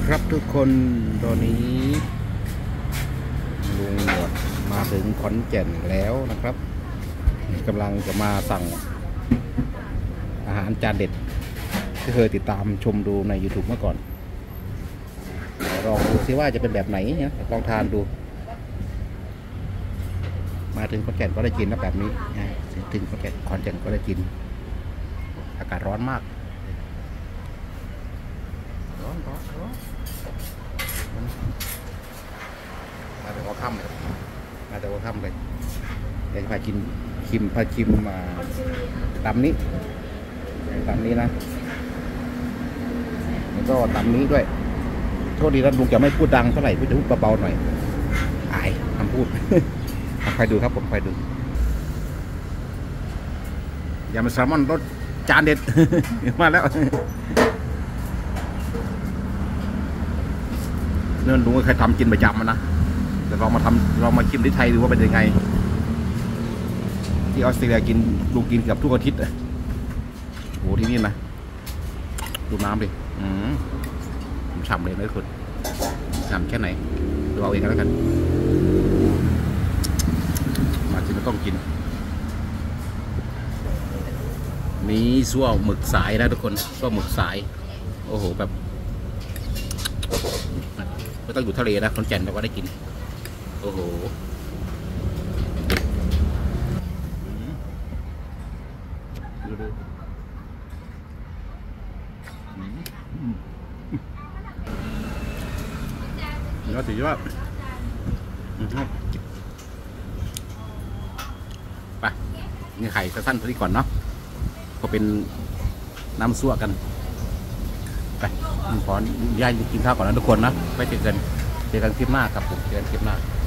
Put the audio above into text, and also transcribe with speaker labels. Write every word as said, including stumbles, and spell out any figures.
Speaker 1: ครับทุกคนตอนนี้ลุงหนวดมาถึงขอนแก่นแล้วนะครับกำลังจะมาสั่งอาหารจานเด็ดที่เคยติดตามชมดูใน YouTube เมื่อก่อนลองดูซิว่าจะเป็นแบบไหนเนี่ยลองทานดูมาถึงขอนแก่นก็ได้กินนะแบบนี้ถึงขอนแก่นขอนแก่นก็ได้กินอากาศร้อนมากร้อนร้อนร้อนมาแต่หัวค่ำเลยมาแต่หัวค่ำเลยเดี๋ยวจะพากินชิมพาชิมมาตำนี้ตำนี้นะแล้วก็ตำนี้ด้วยโทษดีนะลุงจะไม่พูดดังเท่าไหร่พูดจะพูดเบาๆหน่อยอายคำพูดใครดูครับผมใครดูยำแซลมอนรสจานเด็ด มาแล้วเนื่องลุงก็เคยทำกินประจำนะแต่ลองมาทำลองมาชิมที่ไทยดูว่าเป็นยังไงที่ออสเตรเลียกินลุงกินเกือบทุกอาทิตย์เลยโหที่นี่นะดูน้ำดิอืมผมฉ่ำเลยนะทุกคนฉ่ำแค่ไหนดูเอาเองกันแล้วกันมาที่ไม่ต้องกินมีซั่วหมึกสายนะทุกคนซั่วหมึกสายโอ้โหแบบไม่ต้องอยู่ทะเลนะคนแก่นเราก็ได้กินโอ้โหดูดูเนื้อถือว่าไปนี่ไข่สั้นๆตัวนี้ก่อนเนาะก็เป็นน้ำซั่วกันไปขออนุญาตกินข้าวก่อนนะทุกคนนะไปเจอกันเจอกันคลิปหน้าครับผมเจอกันคลิปหน้า